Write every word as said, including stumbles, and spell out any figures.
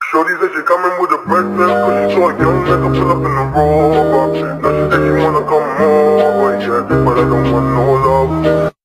Shorty said she coming with a breakfast, cause she saw a young nigga pull up in the rover. Now she said she wanna come over, yeah, but I don't want no love.